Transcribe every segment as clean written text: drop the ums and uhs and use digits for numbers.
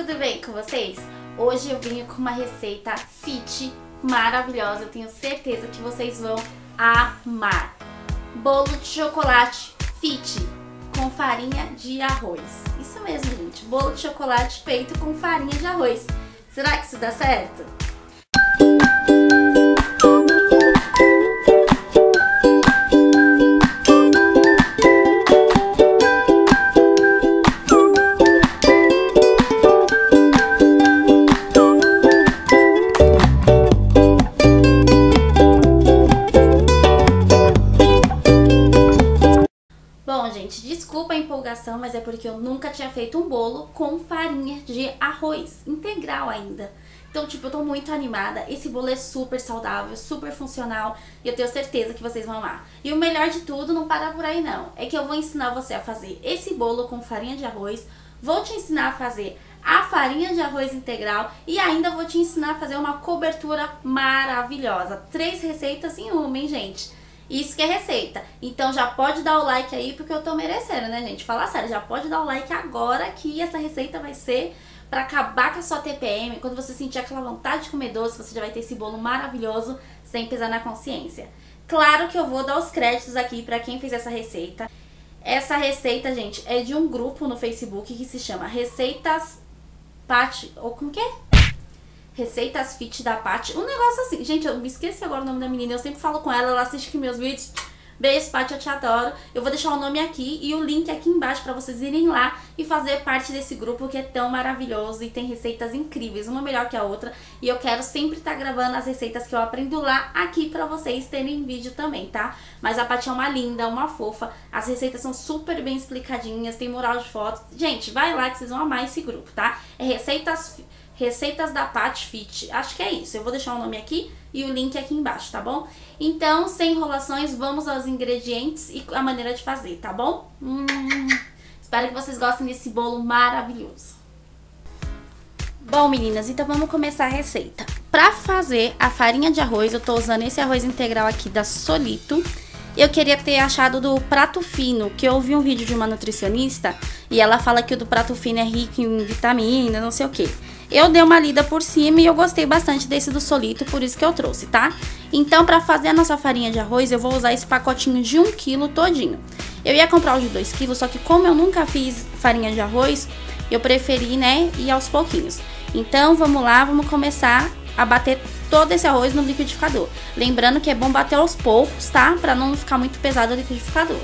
tudo bem com vocês? Hoje eu vim com uma receita fit maravilhosa, eu tenho certeza que vocês vão amar. Bolo de chocolate fit com farinha de arroz. Isso mesmo, gente, bolo de chocolate feito com farinha de arroz. Será que isso dá certo? Bom, gente, desculpa a empolgação, mas é porque eu nunca tinha feito um bolo com farinha de arroz integral ainda. Então, tipo, eu tô muito animada. Esse bolo é super saudável, super funcional e eu tenho certeza que vocês vão amar. E o melhor de tudo, não para por aí não, é que eu vou ensinar você a fazer esse bolo com farinha de arroz, vou te ensinar a fazer a farinha de arroz integral e ainda vou te ensinar a fazer uma cobertura maravilhosa. 3 receitas em uma, hein, gente? Isso que é receita. Então já pode dar o like aí, porque eu tô merecendo, né, gente? Fala sério, já pode dar o like agora que essa receita vai ser pra acabar com a sua TPM. Quando você sentir aquela vontade de comer doce, você já vai ter esse bolo maravilhoso sem pesar na consciência. Claro que eu vou dar os créditos aqui pra quem fez essa receita. Essa receita, gente, é de um grupo no Facebook que se chama Receitas Paty, ou como que é? Receitas Fit da Paty, um negócio assim. Gente, eu me esqueci agora o nome da menina, eu sempre falo com ela, ela assiste aqui meus vídeos. Beijo, Paty, eu te adoro. Eu vou deixar o nome aqui e o link aqui embaixo pra vocês irem lá e fazer parte desse grupo que é tão maravilhoso e tem receitas incríveis, uma melhor que a outra. E eu quero sempre estar gravando as receitas que eu aprendo lá aqui pra vocês terem em vídeo também, tá? Mas a Paty é uma linda, uma fofa, as receitas são super bem explicadinhas, tem mural de fotos. Gente, vai lá que vocês vão amar esse grupo, tá? É Receitas da Paty Fit, acho que é isso. Eu vou deixar o nome aqui e o link aqui embaixo, tá bom? Então, sem enrolações, vamos aos ingredientes e a maneira de fazer, tá bom? Espero que vocês gostem desse bolo maravilhoso. Bom, meninas, então vamos começar a receita. Pra fazer a farinha de arroz, eu tô usando esse arroz integral aqui da Solito. Eu queria ter achado do prato fino, que eu ouvi um vídeo de uma nutricionista e ela fala que o do prato fino é rico em vitamina, não sei o que. Eu dei uma lida por cima e eu gostei bastante desse do Solito, por isso que eu trouxe, tá? Então, pra fazer a nossa farinha de arroz, eu vou usar esse pacotinho de 1 kg todinho. Eu ia comprar o de 2 kg, só que como eu nunca fiz farinha de arroz, eu preferi, né, ir aos pouquinhos. Então, vamos lá, vamos começar a bater todo esse arroz no liquidificador. Lembrando que é bom bater aos poucos, tá? Pra não ficar muito pesado o liquidificador.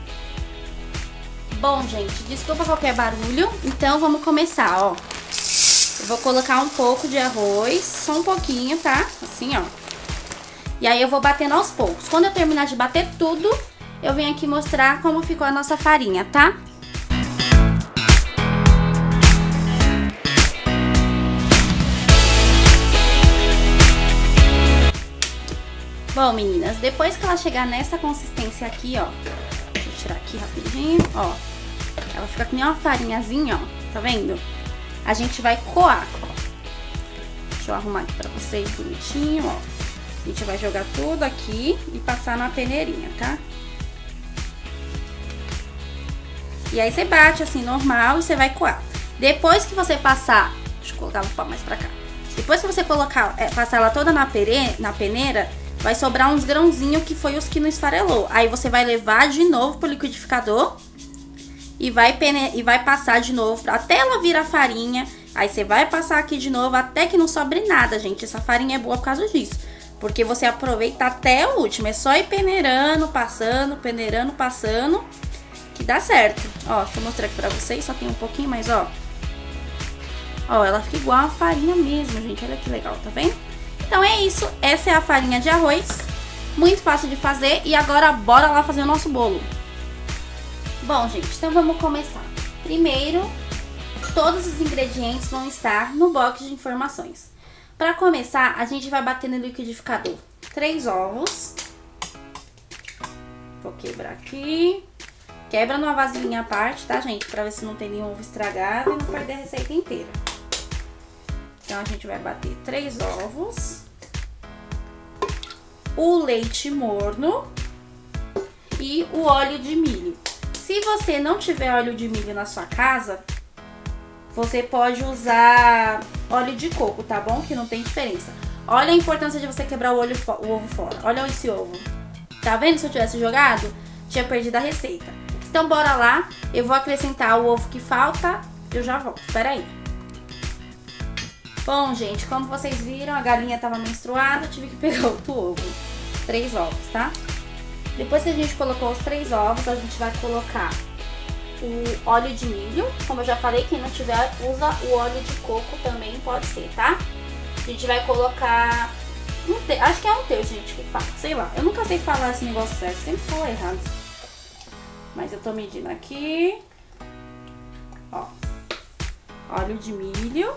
Bom, gente, desculpa qualquer barulho, então vamos começar, ó. Eu vou colocar um pouco de arroz, só um pouquinho, tá? Assim, ó. E aí eu vou batendo aos poucos. Quando eu terminar de bater tudo, eu venho aqui mostrar como ficou a nossa farinha, tá? Bom, meninas, depois que ela chegar nessa consistência aqui, ó. Deixa eu tirar aqui rapidinho, ó. Ela fica com uma farinhazinha, ó. Tá vendo? A gente vai coar. Deixa eu arrumar aqui pra vocês bonitinho, ó. A gente vai jogar tudo aqui e passar na peneirinha, tá? E aí você bate assim, normal, e você vai coar. Depois que você passar... Deixa eu colocar o pau mais pra cá. Depois que você passar ela toda na peneira, vai sobrar uns grãozinhos que foi os que não esfarelou. Aí você vai levar de novo pro liquidificador e vai passar de novo até ela virar farinha. Aí você vai passar aqui de novo até que não sobre nada, gente. Essa farinha é boa por causa disso, porque você aproveita até o último. É só ir peneirando, passando, que dá certo. Ó, deixa eu mostrar aqui pra vocês, só tem um pouquinho, mas ó. Ó, ela fica igual a farinha mesmo, gente. Olha que legal, tá vendo? Então é isso, essa é a farinha de arroz. Muito fácil de fazer e agora bora lá fazer o nosso bolo. Bom, gente, então vamos começar. Primeiro, todos os ingredientes vão estar no box de informações. Para começar, a gente vai bater no liquidificador 3 ovos. Vou quebrar aqui. Quebra numa vasilhinha à parte, tá, gente? Pra ver se não tem nenhum ovo estragado e não perder a receita inteira. Então, a gente vai bater 3 ovos. O leite morno e o óleo de milho. Se você não tiver óleo de milho na sua casa, você pode usar óleo de coco, tá bom? Que não tem diferença. Olha a importância de você quebrar o ovo fora. Olha esse ovo. Tá vendo? Se eu tivesse jogado, tinha perdido a receita. Então bora lá. Eu vou acrescentar o ovo que falta. Eu já volto. Espera aí. Bom, gente, como vocês viram, a galinha tava menstruada. Eu tive que pegar outro ovo. 3 ovos, tá? Depois que a gente colocou os 3 ovos, a gente vai colocar o óleo de milho. Como eu já falei, quem não tiver, usa o óleo de coco também, pode ser, tá? A gente vai colocar acho que é um terço, gente, que fala. Sei lá, eu nunca sei falar esse negócio certo, sempre falo errado. Mas eu tô medindo aqui. Ó, óleo de milho.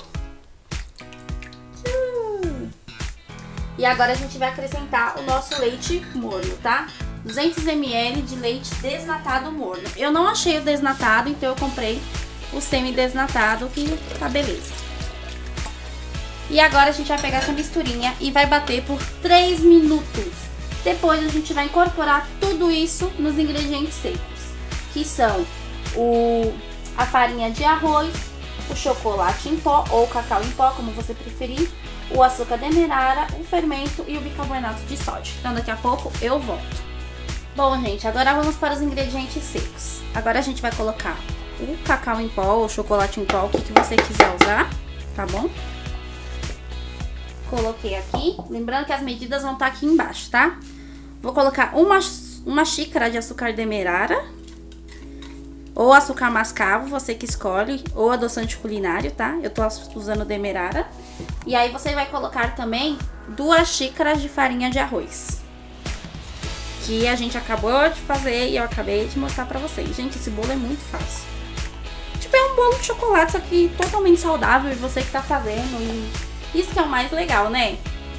E agora a gente vai acrescentar o nosso leite morno, tá? 200 ml de leite desnatado morno. Eu não achei o desnatado, então eu comprei o semi-desnatado, que tá beleza. E agora a gente vai pegar essa misturinha e vai bater por 3 minutos. Depois a gente vai incorporar tudo isso nos ingredientes secos, que são a farinha de arroz, o chocolate em pó ou cacau em pó, como você preferir, o açúcar demerara, o fermento e o bicarbonato de sódio. Então daqui a pouco eu volto. Bom, gente, agora vamos para os ingredientes secos. Agora a gente vai colocar o cacau em pó ou chocolate em pó, o que você quiser usar, tá bom? Coloquei aqui, lembrando que as medidas vão estar aqui embaixo, tá? Vou colocar uma xícara de açúcar demerara, ou açúcar mascavo, você que escolhe, ou adoçante culinário, tá? Eu tô usando demerara. E aí você vai colocar também 2 xícaras de farinha de arroz, que a gente acabou de fazer e eu acabei de mostrar pra vocês. Gente, esse bolo é muito fácil. Tipo, é um bolo de chocolate, só que totalmente saudável, e você que tá fazendo, e isso que é o mais legal, né?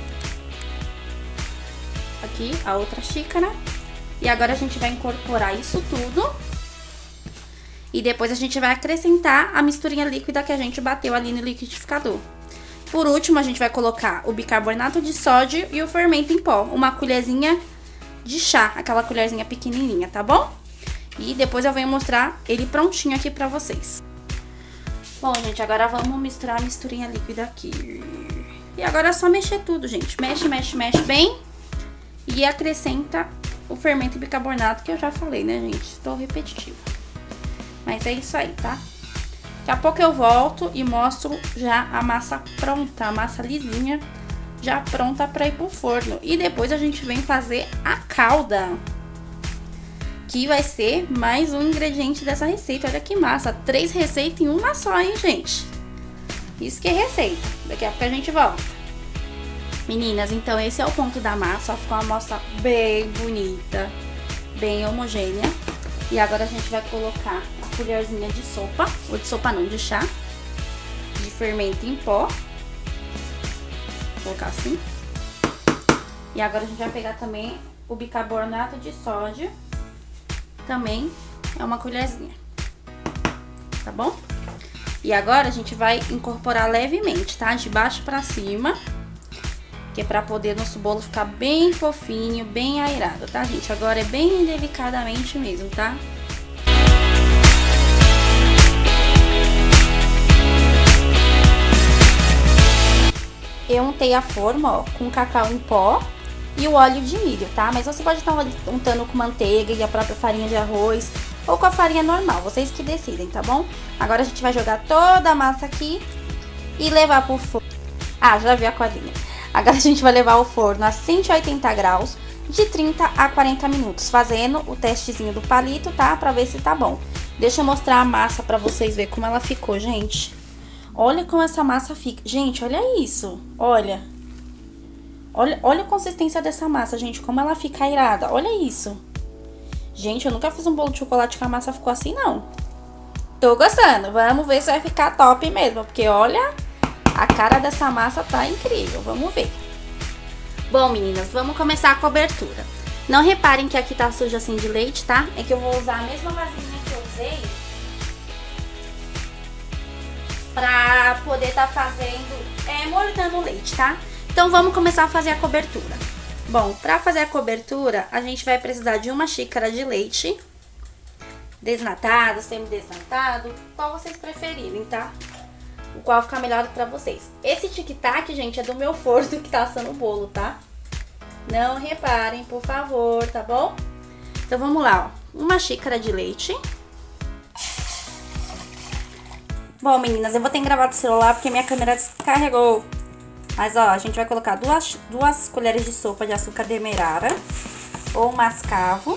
Aqui, a outra xícara. E agora a gente vai incorporar isso tudo. E depois a gente vai acrescentar a misturinha líquida que a gente bateu ali no liquidificador. Por último, a gente vai colocar o bicarbonato de sódio e o fermento em pó. Uma colherzinha de chá, aquela colherzinha pequenininha, tá bom? E depois eu venho mostrar ele prontinho aqui pra vocês. Bom, gente, agora vamos misturar a misturinha líquida aqui. E agora é só mexer tudo, gente. Mexe, mexe, mexe bem. E acrescenta o fermento e bicarbonato, que eu já falei, né, gente? Tô repetitiva. Mas é isso aí, tá? Daqui a pouco eu volto e mostro já a massa pronta, a massa lisinha, já pronta pra ir pro forno. E depois a gente vem fazer a calda, que vai ser mais um ingrediente dessa receita. Olha que massa, 3 receitas em uma só, hein, gente? Isso que é receita. Daqui a pouco a gente volta. Meninas, então esse é o ponto da massa. Ó, ficou uma massa bem bonita, bem homogênea. E agora a gente vai colocar a colherzinha de sopa, ou de sopa não, de chá, de fermento em pó. Vou colocar assim. E agora a gente vai pegar também o bicarbonato de sódio. Também é uma colherzinha, tá bom? E agora a gente vai incorporar levemente, tá? De baixo pra cima, que é pra poder nosso bolo ficar bem fofinho, bem aerado, tá, gente? Agora é bem delicadamente mesmo, tá? Eu untei a forma, ó, com cacau em pó e o óleo de milho, tá? Mas você pode estar untando com manteiga e a própria farinha de arroz, ou com a farinha normal, vocês que decidem, tá bom? Agora a gente vai jogar toda a massa aqui e levar pro forno. Ah, já vi a colinha. Agora a gente vai levar ao forno a 180 graus de 30 a 40 minutos, fazendo o testezinho do palito, tá? Pra ver se tá bom. Deixa eu mostrar a massa pra vocês verem como ela ficou, gente. Olha como essa massa fica. Gente, olha isso. Olha. Olha a consistência dessa massa, gente. Como ela fica airada. Olha isso. Gente, eu nunca fiz um bolo de chocolate que a massa ficou assim, não. Tô gostando. Vamos ver se vai ficar top mesmo. Porque, olha, a cara dessa massa tá incrível. Vamos ver. Bom, meninas, vamos começar a cobertura. Não reparem que aqui tá sujo assim de leite, tá? É que eu vou usar a mesma vasilhinha que eu usei pra poder tá fazendo, moldando o leite, tá? Então vamos começar a fazer a cobertura. Bom, pra fazer a cobertura, a gente vai precisar de 1 xícara de leite desnatado, semi-desnatado, qual vocês preferirem, tá? o qual ficar melhor pra vocês. Esse tic-tac, gente, é do meu forno que tá assando o bolo, tá? Não reparem, por favor, tá bom? Então vamos lá, ó. Uma xícara de leite. Bom, meninas, eu vou ter que gravar do celular porque minha câmera descarregou. Mas, ó, a gente vai colocar duas colheres de sopa de açúcar demerara ou mascavo.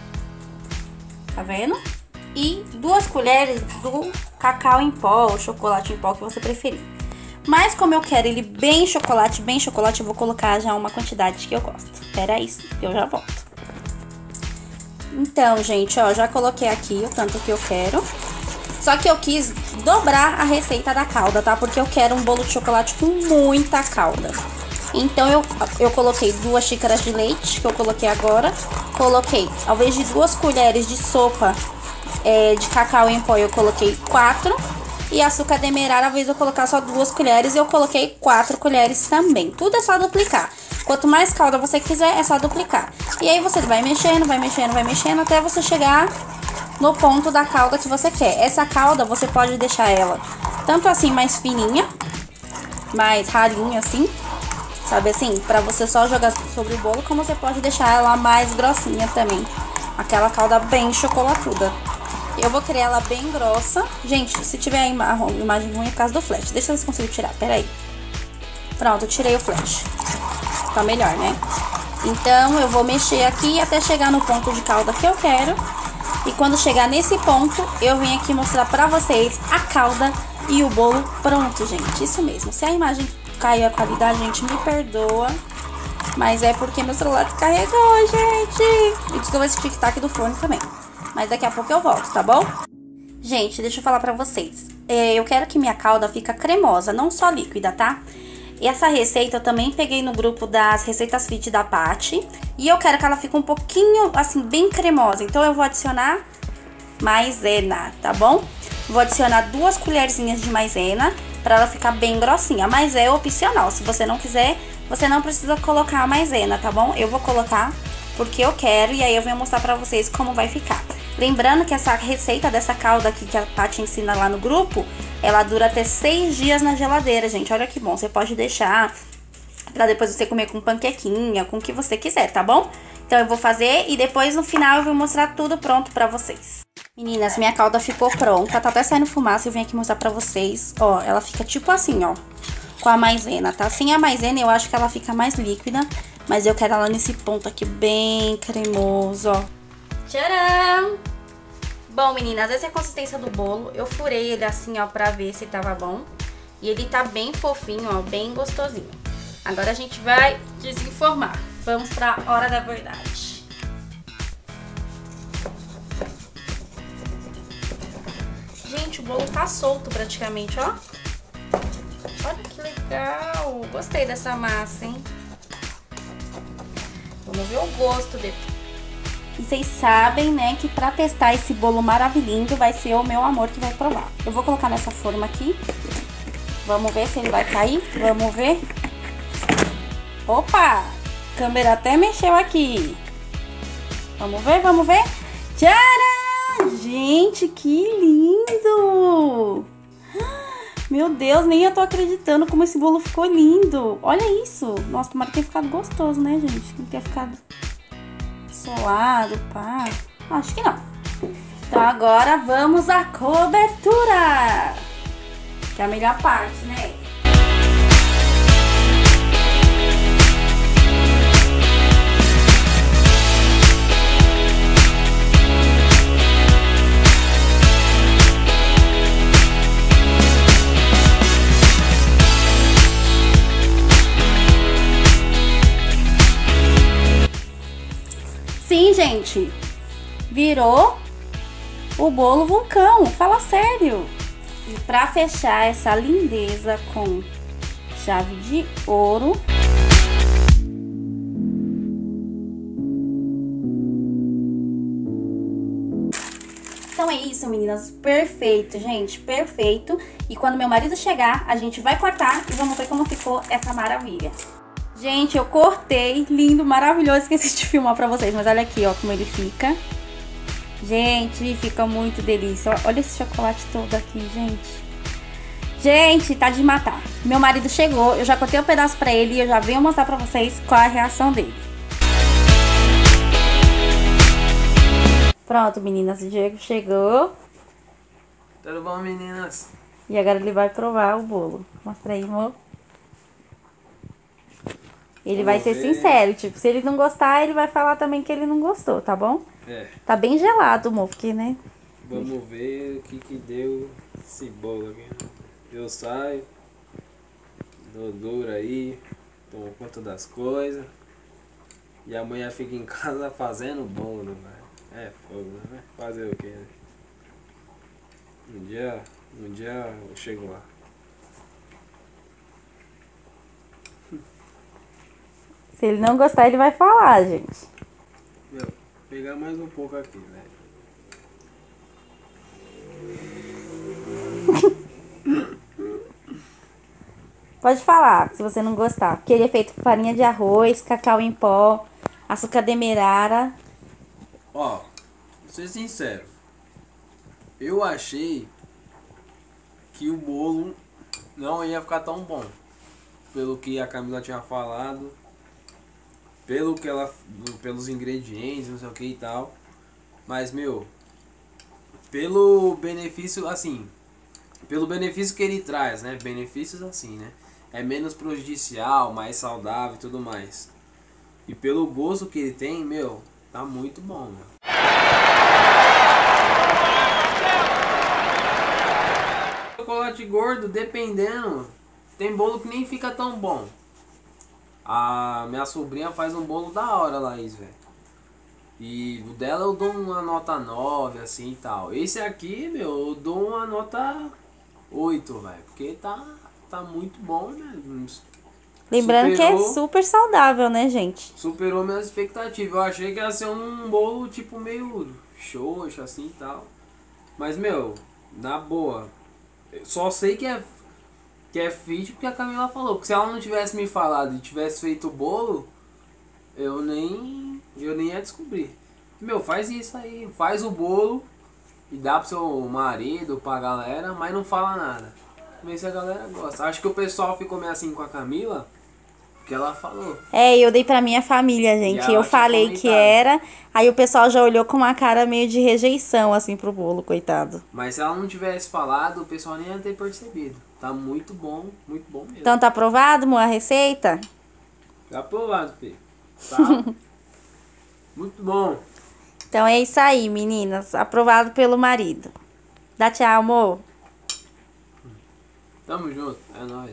Tá vendo? E 2 colheres do cacau em pó ou chocolate em pó que você preferir. Mas como eu quero ele bem chocolate, eu vou colocar já uma quantidade que eu gosto. Espera aí, que eu já volto. Então, gente, ó, já coloquei aqui o tanto que eu quero. Só que eu quis dobrar a receita da calda, tá? Porque eu quero um bolo de chocolate com muita calda. Então, eu coloquei 2 xícaras de leite, que eu coloquei agora. Coloquei, ao invés de 2 colheres de sopa de cacau em pó, eu coloquei 4. E açúcar demerara, ao invés de eu colocar só 2 colheres, eu coloquei 4 colheres também. Tudo é só duplicar. Quanto mais calda você quiser, é só duplicar. E aí você vai mexendo, até você chegar no ponto da calda que você quer. Essa calda, você pode deixar ela tanto assim mais fininha, mais ralinha assim, sabe assim? Pra você só jogar sobre o bolo, como você pode deixar ela mais grossinha também. Aquela calda bem chocolatuda. Eu vou querer ela bem grossa. Gente, se tiver a imagem ruim é por causa do flash. Deixa eu ver se consigo tirar, peraí. Pronto, eu tirei o flash. Tá melhor, né? Então, eu vou mexer aqui até chegar no ponto de calda que eu quero. E quando chegar nesse ponto, eu venho aqui mostrar pra vocês a calda e o bolo pronto, gente. Isso mesmo. Se a imagem caiu a qualidade, gente, me perdoa. Mas é porque meu celular descarregou, gente. E desculpa esse tic-tac do fone também. Mas daqui a pouco eu volto, tá bom? Gente, deixa eu falar pra vocês. Eu quero que minha calda fique cremosa, não só líquida, tá? E essa receita eu também peguei no grupo das receitas fit da Paty. E eu quero que ela fique um pouquinho, assim, bem cremosa. Então eu vou adicionar maisena, tá bom? Vou adicionar 2 colherzinhas de maisena pra ela ficar bem grossinha. Mas é opcional, se você não quiser, você não precisa colocar a maisena, tá bom? Eu vou colocar porque eu quero e aí eu venho mostrar pra vocês como vai ficar. Lembrando que essa receita dessa calda aqui que a Paty ensina lá no grupo, ela dura até 6 dias na geladeira, gente. Olha que bom, você pode deixar pra depois você comer com panquequinha, com o que você quiser, tá bom? Então eu vou fazer e depois no final eu vou mostrar tudo pronto pra vocês. Meninas, minha calda ficou pronta, tá até saindo fumaça, eu venho aqui mostrar pra vocês. Ó, ela fica tipo assim, ó, com a maisena, tá? Sem a maisena eu acho que ela fica mais líquida, mas eu quero ela nesse ponto aqui bem cremoso, ó. Tcharam! Bom, meninas, essa é a consistência do bolo. Eu furei ele assim, ó, pra ver se tava bom. E ele tá bem fofinho, ó, bem gostosinho. Agora a gente vai desenformar. Vamos pra hora da verdade. Gente, o bolo tá solto praticamente, ó. Olha que legal. Gostei dessa massa, hein? Vamos ver o gosto dele. E vocês sabem, né, que pra testar esse bolo maravilhoso vai ser o meu amor que vai provar. Eu vou colocar nessa forma aqui. Vamos ver se ele vai cair. Vamos ver. Opa! A câmera até mexeu aqui. Vamos ver, vamos ver. Tcharam! Gente, que lindo! Meu Deus, nem eu tô acreditando como esse bolo ficou lindo. Olha isso. Nossa, tomara que tenha ficado gostoso, né, gente? Que não tenha ficado solado, pá. Acho que não. Então agora vamos à cobertura, que é a melhor parte, né? Sim, gente, virou o bolo vulcão, fala sério. E pra fechar essa lindeza com chave de ouro, então é isso, meninas, perfeito, gente, perfeito. E quando meu marido chegar, a gente vai cortar e vamos ver como ficou essa maravilha. Gente, eu cortei, lindo, maravilhoso, esqueci de filmar pra vocês, mas olha aqui, ó, como ele fica. Gente, fica muito delícia, olha esse chocolate todo aqui, gente. Gente, tá de matar. Meu marido chegou, eu já cortei um pedaço pra ele e eu já venho mostrar pra vocês qual é a reação dele. Pronto, meninas, o Diego chegou. Tudo bom, meninas? E agora ele vai provar o bolo. Mostra aí, amor. Ele vai ser sincero, tipo, se ele não gostar, ele vai falar também que ele não gostou, tá bom? É. Tá bem gelado, amor, porque, né? Vamos ver o que deu esse bolo aqui. Eu saio, dou duro aí, tomo conta das coisas. E amanhã fica em casa fazendo bolo, velho. É fogo, né? Fazer o quê, né? Um dia eu chego lá. Se ele não gostar, ele vai falar, gente. Meu, pegar mais um pouco aqui, velho. Pode falar, se você não gostar. Porque ele é feito com farinha de arroz, cacau em pó, açúcar demerara. Ó, vou ser sincero. Eu achei que o bolo não ia ficar tão bom. Pelo que a Camila tinha falado. Pelos ingredientes, não sei o que e tal. Mas, meu, pelo benefício, assim, pelo benefício que ele traz, né? Benefícios assim, né? É menos prejudicial, mais saudável e tudo mais. E pelo gosto que ele tem, meu, tá muito bom, meu. Chocolate gordo, dependendo, tem bolo que nem fica tão bom. A minha sobrinha faz um bolo da hora, Laís, velho. E o dela eu dou uma nota 9, assim e tal. Esse aqui, meu, eu dou uma nota 8, velho. Porque tá muito bom, né? Lembrando que é super saudável, né, gente? Superou minhas expectativas. Eu achei que ia ser um bolo, tipo, meio xoxo, assim e tal. Mas, meu, na boa. Só sei que é fit porque a Camila falou. Porque se ela não tivesse me falado e tivesse feito o bolo, eu nem ia descobrir. Meu, faz isso aí. Faz o bolo e dá pro seu marido, pra galera, mas não fala nada. Vê se a galera gosta. Acho que o pessoal ficou meio assim com a Camila, porque ela falou. É, eu dei pra minha família, gente. Eu falei que era. Aí o pessoal já olhou com uma cara meio de rejeição, assim, pro bolo, coitado. Mas se ela não tivesse falado, o pessoal nem ia ter percebido. Tá muito bom mesmo. Então tá aprovado, amor, a receita? Tá aprovado, filho. Tá muito bom. Então é isso aí, meninas. Aprovado pelo marido. Dá tchau, amor. Tamo junto, é nóis.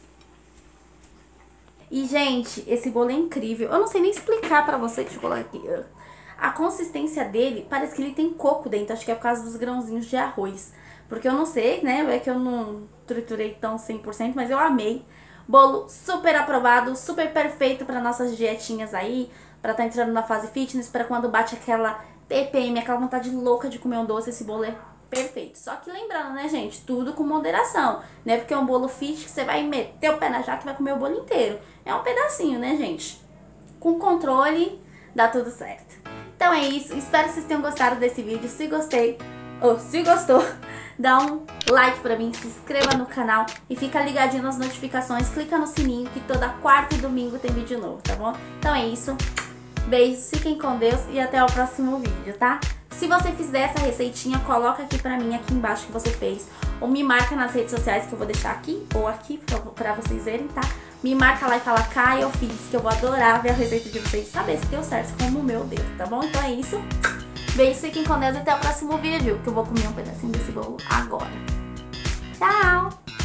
E, gente, esse bolo é incrível. Eu não sei nem explicar pra vocês, deixa eu colocar aqui. A consistência dele, parece que ele tem coco dentro. Acho que é por causa dos grãozinhos de arroz. Porque eu não sei, né? É que eu não triturei tão 100%, mas eu amei. Bolo super aprovado, super perfeito para nossas dietinhas aí. Pra tá entrando na fase fitness, pra quando bate aquela TPM, aquela vontade louca de comer um doce, esse bolo é perfeito. Só que lembrando, né, gente, tudo com moderação. Não é porque é um bolo fit que você vai meter o pé na jaca e vai comer o bolo inteiro. É um pedacinho, né, gente? Com controle, dá tudo certo. Então é isso, espero que vocês tenham gostado desse vídeo. Se gostou, dá um like pra mim, se inscreva no canal e fica ligadinho nas notificações. Clica no sininho que toda quarta e domingo tem vídeo novo, tá bom? Então é isso. Beijos, fiquem com Deus e até o próximo vídeo, tá? Se você fizer essa receitinha, coloca aqui pra mim, aqui embaixo que você fez. Ou me marca nas redes sociais que eu vou deixar aqui ou aqui pra vocês verem, tá? Me marca lá e fala, Kai, eu fiz, que eu vou adorar ver a receita de vocês, saber se deu certo como o meu deu, tá bom? Então é isso. Beijos, fiquem com Deus e até o próximo vídeo, que eu vou comer um pedacinho desse bolo agora. Tchau!